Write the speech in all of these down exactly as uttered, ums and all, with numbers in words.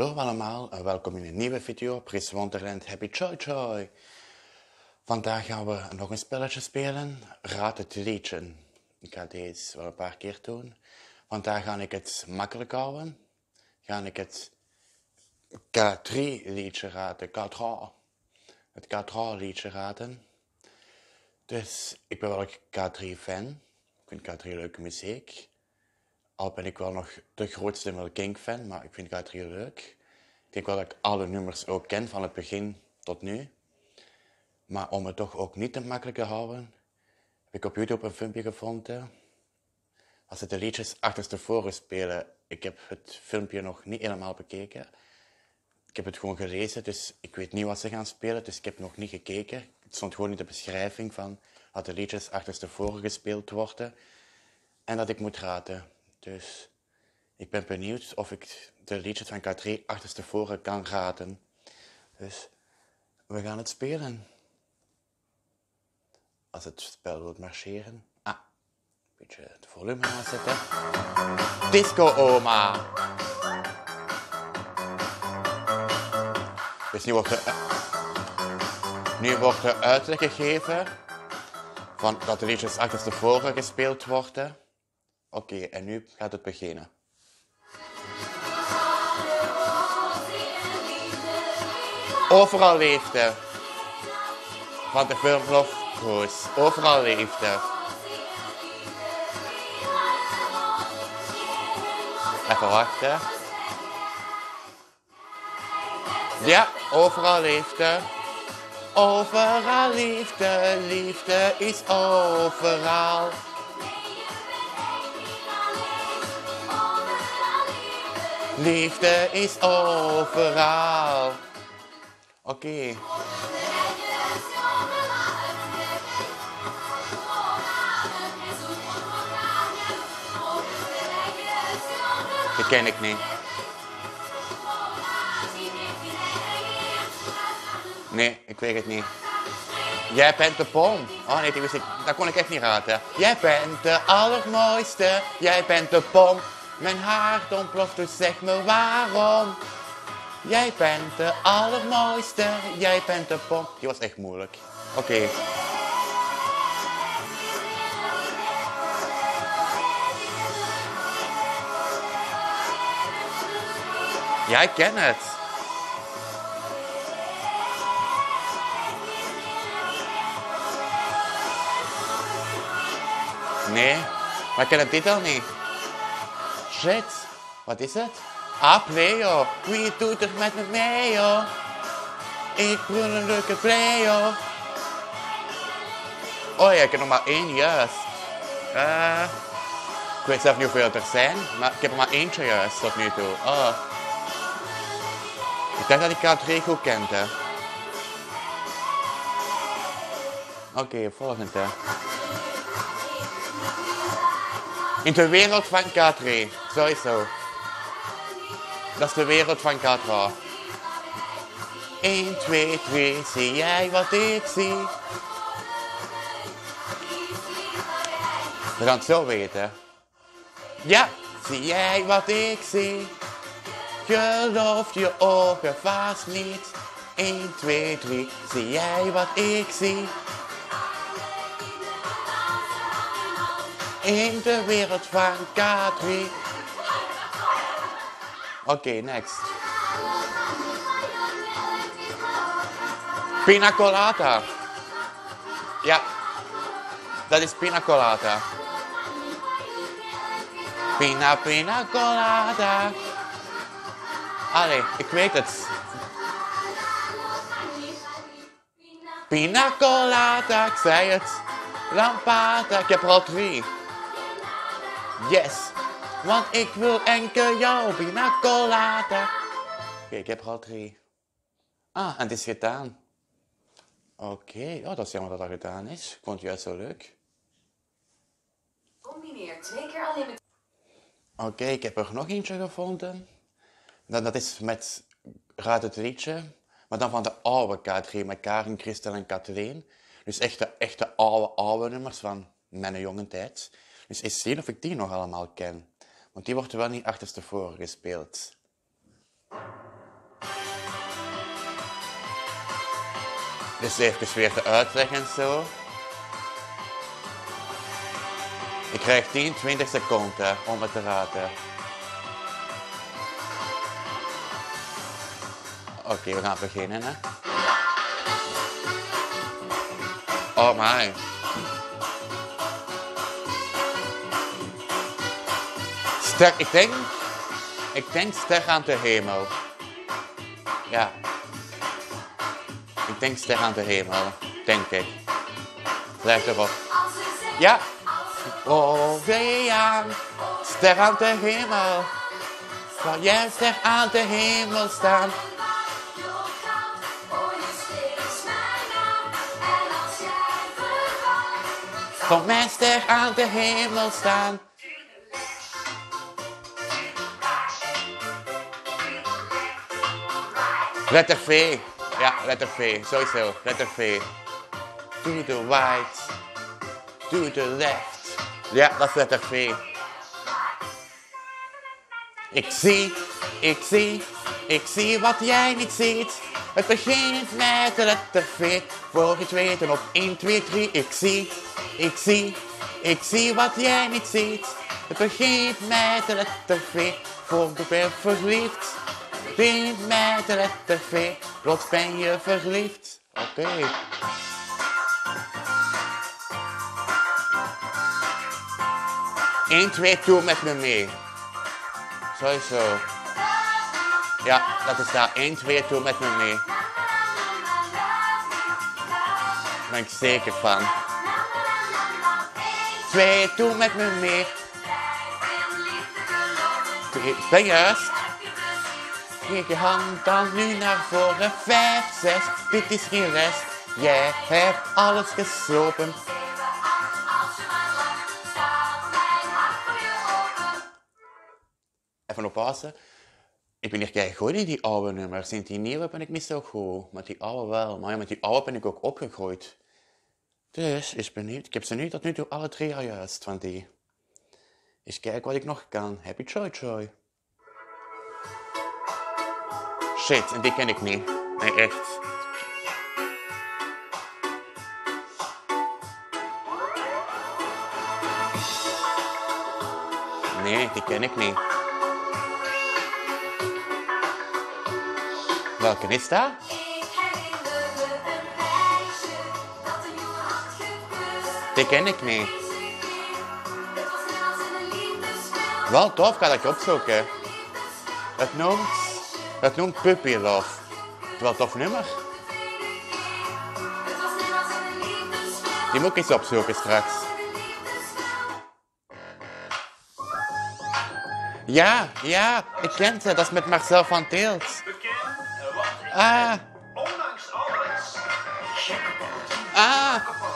Hallo allemaal en welkom in een nieuwe video, Pris Wonderland Happy Joy Joy. Vandaag gaan we nog een spelletje spelen, Raad het liedje. Ik ga deze wel een paar keer doen. Vandaag ga ik het makkelijk houden. Ga ik het K drie liedje raden, K drie. Het K drie liedje raden. Dus ik ben wel een K drie fan. Ik vind K drie leuke muziek. Al ben ik wel nog de grootste Mel King fan, maar ik vind K drie leuk. Ik denk wel dat ik alle nummers ook ken, van het begin tot nu. Maar om het toch ook niet te makkelijk te houden, heb ik op YouTube een filmpje gevonden. Als ze de liedjes achterstevoren spelen, ik heb het filmpje nog niet helemaal bekeken. Ik heb het gewoon gelezen, dus ik weet niet wat ze gaan spelen, dus ik heb nog niet gekeken. Het stond gewoon in de beschrijving van dat de liedjes achterstevoren gespeeld worden. En dat ik moet raden. Dus ik ben benieuwd of ik de liedjes van K drie achterstevoren kan raden. Dus we gaan het spelen. Als het spel wilt marcheren. Ah, een beetje het volume aanzetten. Disco Oma. Dus nu wordt er, nu wordt er uitleg gegeven van dat de liedjes achterstevoren gespeeld worden. Oké, okay, en nu gaat het beginnen. Overal leefde. Van de film Love Cruise. Overal leefde. Even wachten. Ja, overal leefde. Overal liefde, liefde is overal. Liefde is overal. Oké. Okay. Die ken ik niet. Nee, ik weet het niet. Jij bent de pom. Oh nee, die wist ik. Dat kon ik echt niet raden. Jij bent de allermooiste. Jij bent de pom. Mijn haar ontploft, dus zeg me waarom. Jij bent de allermooiste. Jij bent de pom. Die was echt moeilijk. Oké. Okay. Ja, ik ken het. Nee, maar ik ken het titel niet. Shit, wat is het? Ah, Pleo. Wie doet er met me mee, joh? Ik wil een leuke Pleo. Oh ja, ik heb nog maar één juist. Uh, ik weet zelf niet hoeveel er zijn, maar ik heb er maar eentje juist tot nu toe. Oh. Ik dacht dat ik K drie goed kende. Oké, okay, volgende. In de wereld van K drie. Sowieso. Dat is de wereld van K drie. één, twee, drie. Zie jij wat ik zie? We gaan het zo weten. Ja, zie jij wat ik zie? Geloof je ogen vast niet. één, twee, drie. Zie jij wat ik zie? In de wereld van K drie. Oké, okay, next. Pina colada. Ja, dat is pina colada. Pina, pina colada. Allee, ik weet het. Pina colada, ik zei het. Lampada, ik heb er al drie. Yes, want ik wil enkel jou, pina colada. Oké, okay, ik heb er al drie. Ah, en het is gedaan. Oké, okay. Oh, dat is jammer dat dat gedaan is. Ik vond het juist zo leuk. Combineer twee keer alleen met... Oké, okay, ik heb er nog eentje gevonden. Dat, dat is met Raad het liedje, maar dan van de oude K drie, met Karin, Christel en Kathleen. Dus echte, echte oude, oude nummers van mijn jonge tijd. Dus eens zien of ik die nog allemaal ken. Want die wordt wel niet achterstevoren gespeeld. Dus even weer de uitleg en zo. Ik krijg tien, twintig seconden om het te raden. Oké, okay, we gaan beginnen, hè. Oh my. Ster, ik denk, ik denk ster aan de hemel. Ja. Ik denk ster aan de hemel, denk ik. Blijf erop. Ja. Oceaan, ster aan de hemel. Zou jij ster aan de hemel staan? Kom mijn ster aan de hemel staan. Letter V. Ja, letter V. Sowieso. Letter V. To the right. To the left. Ja, dat is letter V. Ik zie, ik zie, ik zie wat jij niet ziet. Het begint met de letter V. Voor je het weten op één, twee, drie. Ik zie, ik zie, ik zie wat jij niet ziet. Het begint met de letter V. Voor je bent verliefd. Het begint met de letter V. Plots ben je verliefd. Oké. Okay. één, twee, doe met me mee. Sowieso. Ja, dat is daar. één, twee, doe met me mee. Daar ben ik zeker van. twee, doe met me mee. Ik ben juist. Geef je hand dan nu naar voren. vijf, zes, dit is geen rest. Jij hebt alles geslopen. Even oppassen. Ik ben hier kijk goed in die oude nummers. In die nieuwe ben ik niet zo goed. Met die oude wel. Maar ja, met die oude ben ik ook opgegroeid. Dus, is benieuwd. Ik heb ze nu tot nu toe alle drie al juist van die. Eens kijken wat ik nog kan. Happy Joy Joy. Shit, en die ken ik niet. Nee, echt. Nee, die ken ik niet. Welke is dat? Die ken ik niet. Wel tof, ga ik opzoeken. Het noemt, het noemt Puppy Love. Wel tof nummer. Die moet ik eens opzoeken straks. Ja, ja, ik ken ze. Dat is met Marcel van Teelt. Ah. Ondanks alles. Ah.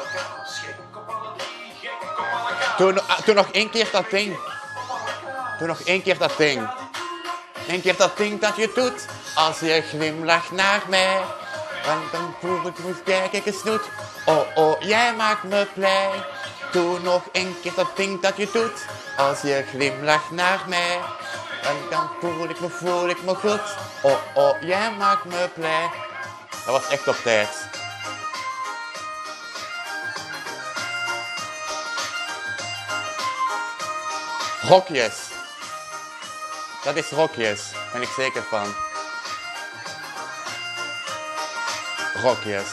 Doe, doe nog één keer dat ding. Doe nog één keer dat ding. Eén keer dat ding dat je doet. Als je glimlacht naar mij. En dan voel ik me kijken gesnoet. Oh, oh, jij maakt me blij. Doe nog één keer dat ding dat je doet. Als je glimlacht naar mij. En dan voel ik me, voel ik me goed. Oh, oh, jij maakt me blij. Dat was echt op tijd. Rokjes. Dat is Rokjes. Daar ben ik zeker van. Rokjes.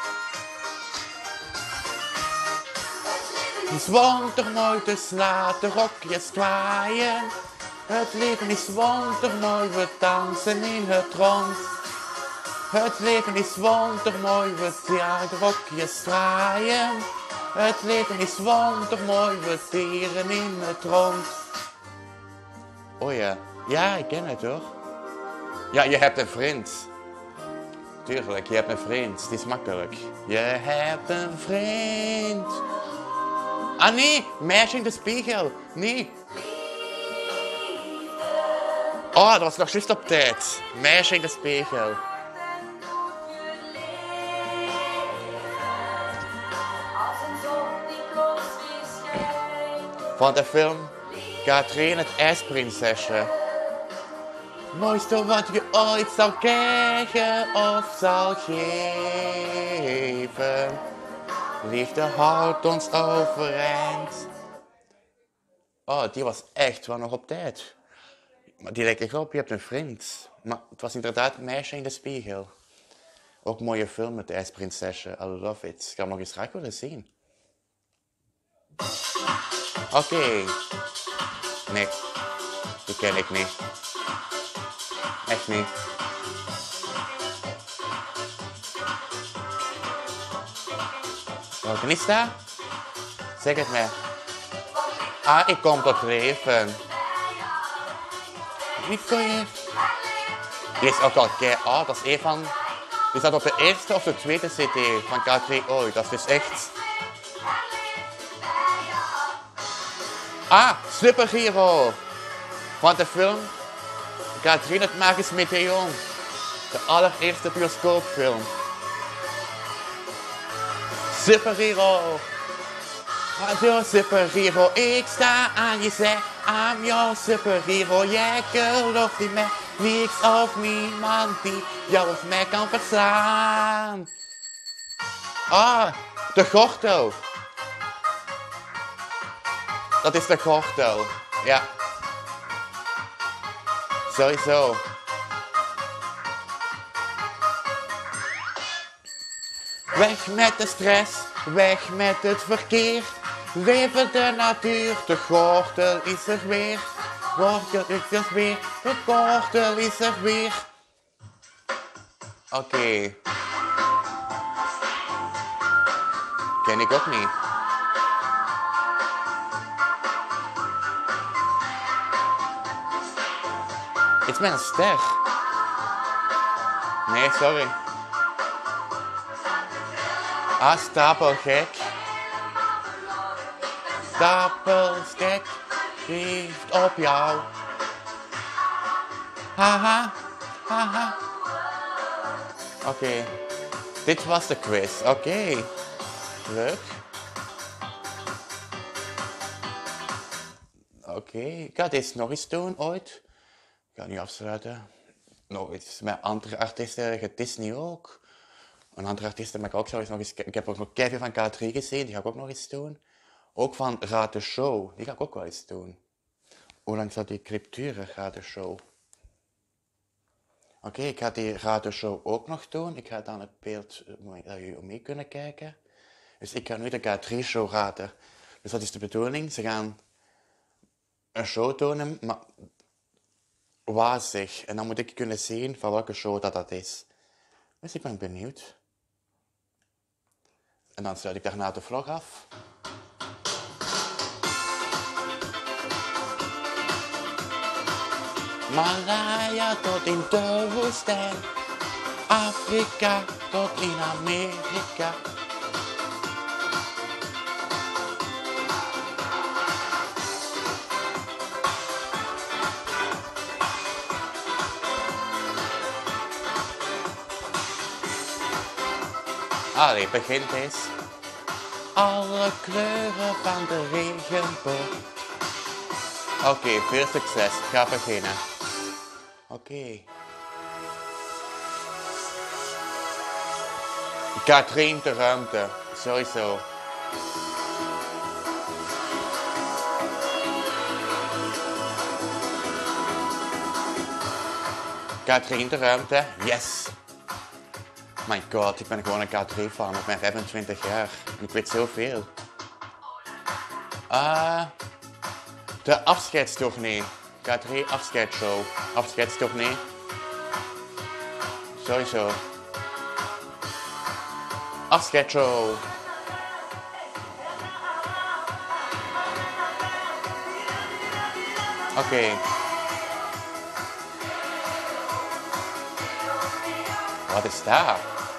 Het is wondermooi, dus laat de rokjes zwaaien. Het leven is wondermooi, we dansen in het rond. Het leven is wondermooi, we zien de rokjes zwaaien. Het leven is wondermooi, we tieren in het rond. Oh ja, ja, ik ken het hoor. Ja, je hebt een vriend. Tuurlijk, je hebt een vriend, het is makkelijk. Je hebt een vriend. Ah nee, meisje in de spiegel. Nee. Oh, dat was nog juist op tijd. Meisje in de spiegel. Van de film Katrien het ijsprinsesje. Mooiste wat je ooit zal krijgen of zal geven. Liefde houdt ons overeind. Oh, die was echt wel nog op tijd. Maar die lijkt echt op, je hebt een vriend. Maar het was inderdaad een meisje in de spiegel. Ook een mooie film met de ijsprinsesje. I love it. Ik ga hem nog eens graag willen zien. Oké. Okay. Nee, die ken ik niet. Echt niet. Welke is dat? Zeg het mij. Ah, ik kom tot leven. Wie kon je? Die is ook al kei oud. Dat is een van... Die staat op de eerste of de tweede cd van K drie ooit. Dat is dus echt... Ah, Superhero. Van de film K drie het Magisch Meteoon. De allereerste bioscoopfilm. Superhero. Radio Superhero, ik sta aan je zij. I'm jouw superhero, jij gelooft in mij. Niks of niemand die jou of mij kan verslaan. Ah, de gortel. Dat is de gortel, ja. Sowieso. Weg met de stress, weg met het verkeer. Leven de natuur, de gortel is er weer. Gortel is er weer, de gortel is er weer. Oké. Okay. Ken ik ook niet. Is mijn ster? Nee, sorry. Ah, stapelgek. Stapelgek heeft op jou. Haha, haha. Oké, okay. Dit was de quiz. Oké, okay. Leuk. Oké, okay. Ik ga deze nog eens doen ooit. Ik ga nu afsluiten. Nog iets met andere artiesten, het Disney ook. Een andere artiesten mag ik ook zelfs nog eens... Ik heb ook nog Kevin van K drie gezien, die ga ik ook nog eens doen. Ook van Raad de Show, die ga ik ook wel eens doen. Hoe lang zal die clip duren, Raad de Show? Oké, okay, ik ga die Raad de Show ook nog doen. Ik ga dan het beeld dat jullie mee kunnen kijken. Dus ik ga nu de K drie show raden. Dus dat is de bedoeling. Ze gaan een show tonen, maar wazig. En dan moet ik kunnen zien van welke show dat, dat is. Dus ik ben benieuwd. En dan sluit ik daarna de vlog af. Malaya tot in de woestijn. Afrika tot in Amerika. Allee, begint eens. Alle kleuren van de regenboog. Oké, okay, veel succes. Ik ga beginnen. Oké. Okay. Katrien de ruimte. Sowieso. Katrien de ruimte. Yes. My god, ik ben gewoon een K drie fan op mijn vijfentwintig jaar. En ik weet zoveel. Ah, uh, de afscheidstournee. K drie afscheidsshow. Afscheidstournee. Sowieso. Afscheidsshow. Oké. Okay. Wat is dat?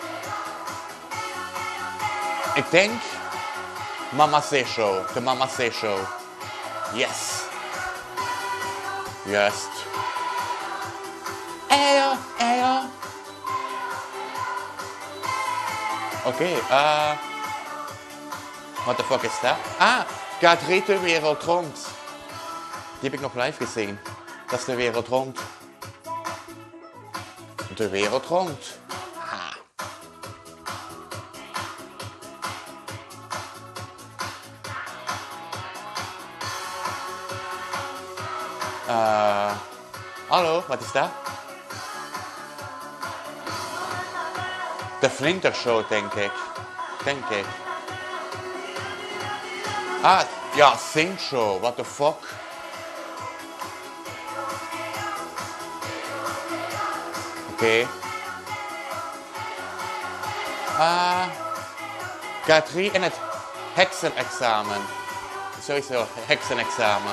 Ik denk Mama C Show, de Mama C Show. Yes. Juist. Eyo, eyo. Oké, okay, uh, what the fuck is dat? Ah, K drie de wereld rond. Die heb ik nog live gezien. Dat is de wereld rond. de wereld rond. Ha. Uh, hallo, wat is dat? De Flintershow, denk ik. Denk ik. Ah, ja, Sing Show, what the fuck? Oké. Okay. Uh, K drie in het heksenexamen. Sowieso, heksenexamen.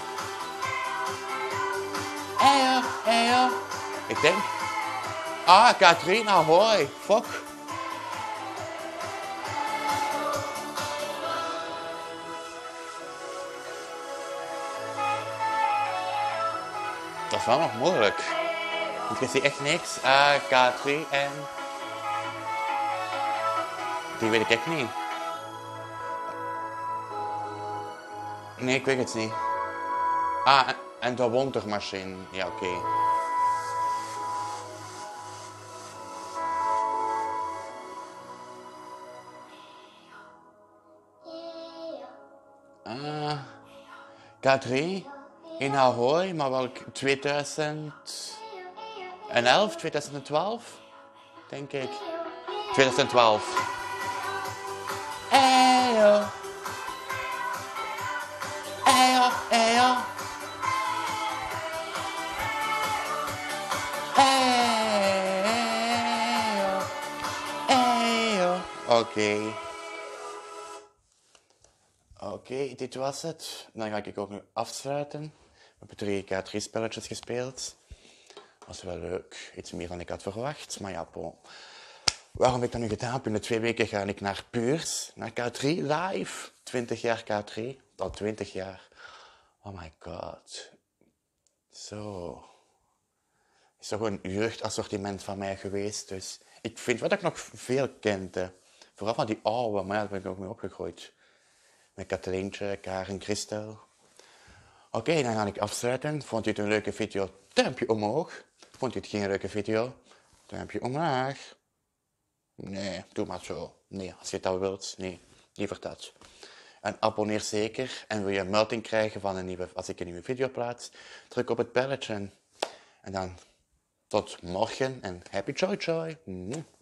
Eyo, eyo. Ik denk... Ah, K drie, nou hoi. Fuck. Dat is wel nog moeilijk. Ik zie echt niks. Uh, K drie en... Die weet ik echt niet. Nee, ik weet het niet. Ah, en, en de wondermachine. Ja, oké. Okay. Uh, K drie in Ahoy, maar wel tweeduizend elf, tweeduizend twaalf, denk ik. tweeduizend twaalf. Eyo. Eyo, eyo. Eyo. Eyo. Oké. Okay. Oké, okay, dit was het. Dan ga ik ook nu afsluiten. We hebben drie K drie spelletjes gespeeld. Dat was wel leuk. Iets meer dan ik had verwacht. Maar ja, bon. Waarom heb ik dat nu gedaan? Binnen twee weken ga ik naar Puurs. Naar K drie live. twintig jaar K drie. Al twintig jaar. Oh my god. Zo. Het is toch een jeugdassortiment van mij geweest. Dus ik vind wat ik nog veel kende. Vooral van die oude. Maar ja, daar ben ik ook mee opgegroeid. Met Katelijntje, Karen, Christel. Oké, okay, dan ga ik afsluiten. Vond u het een leuke video? Duimpje omhoog. Vond u het geen leuke video? Duimpje omlaag. Nee, doe maar zo. Nee, als je dat wilt. Nee, liever dat. En abonneer zeker. En wil je een melding krijgen van een nieuwe, als ik een nieuwe video plaats, druk op het belletje. En dan tot morgen en happy joy joy.